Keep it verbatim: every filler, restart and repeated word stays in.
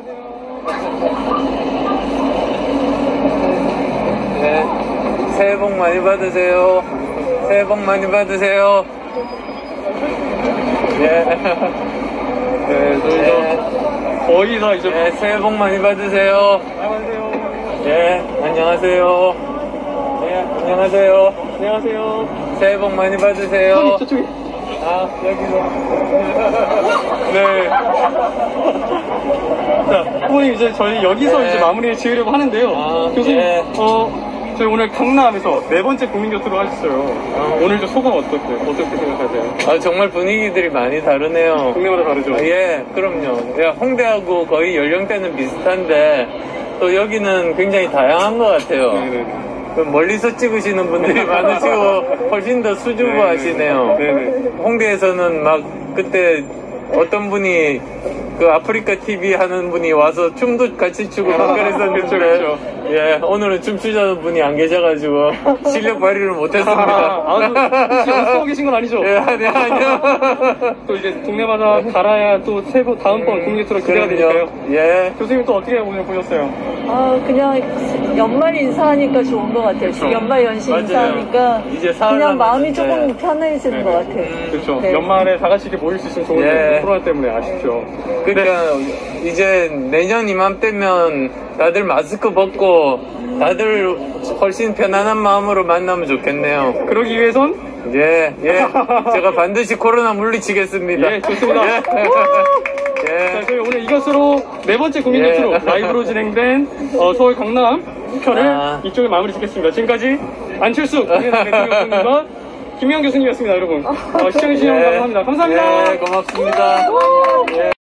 네, 새해 복 많이 받으세요. 새해 복 많이 받으세요. 예. 네, 저희도 네. 거의 다 이제. 네, 새해 복 많이 받으세요. 안녕하세요. 예, 안녕하세요. 예, 안녕하세요. 안녕하세요. 새해 복 많이 받으세요. 형님, 저쪽에. 아, 여기서. 네. 자, 후보님 이제 저희 여기서 네. 이제 마무리를 지으려고 하는데요. 아, 교수님, 예. 어, 저희 오늘 강남에서 네 번째 국민교토로 하셨어요. 어, 오늘 좀 소감 어떻게, 어떻게 생각하세요? 아, 정말 분위기들이 많이 다르네요. 동네마다 다르죠? 아, 예, 그럼요. 야, 홍대하고 거의 연령대는 비슷한데, 또 여기는 굉장히 다양한 것 같아요. 네네. 그 멀리서 찍으시는 분들이 많으시고, 훨씬 더 수줍어 하시네요. 네네. 홍대에서는 막, 그때 어떤 분이, 그 아프리카 티비 하는 분이 와서 춤도 같이 추고 막 그랬었는데, 그쵸, 그쵸. 예, 오늘은 춤추자는 분이 안 계셔가지고, 실력 발휘를 못했습니다. 아, 아, 혹시 연습하고 계신 건 아니죠? 예, 아니, 아니요. 또 이제 동네마다 갈아야 또 세부 다음번 음, 국민교토로 기대가 그럼요. 되니까요. 예. 교수님 또 어떻게 오늘 보셨어요? 아, 그냥 연말 인사하니까 좋은 것 같아요. 그쵸. 연말 연시 맞아요. 인사하니까 이제 사흘 그냥 마음이 남았는데. 조금 편해지는 것 같아요. 그렇죠. 네. 연말에 다 같이 이렇게 모일 수 있으면 좋은데 예. 코로나 때문에 아쉽죠. 그러니까 이제 내년 이맘때면 다들 마스크 벗고 다들 훨씬 편안한 마음으로 만나면 좋겠네요. 그러기 위해선 예, 예. 제가 반드시 코로나 물리치겠습니다. 예, 좋습니다. 예. 자, 예. 저희 오늘 이것으로 네 번째 국민교토로 예. 라이브로 진행된 어, 서울 강남 편을 아. 이쪽에 마무리 짓겠습니다. 지금까지 안철수 국민의당 대통령 교수님과 김미영 교수님이었습니다, 여러분. 어, 시청해주신 여러분 예. 감사합니다. 감사합니다. 예, 고맙습니다. 예.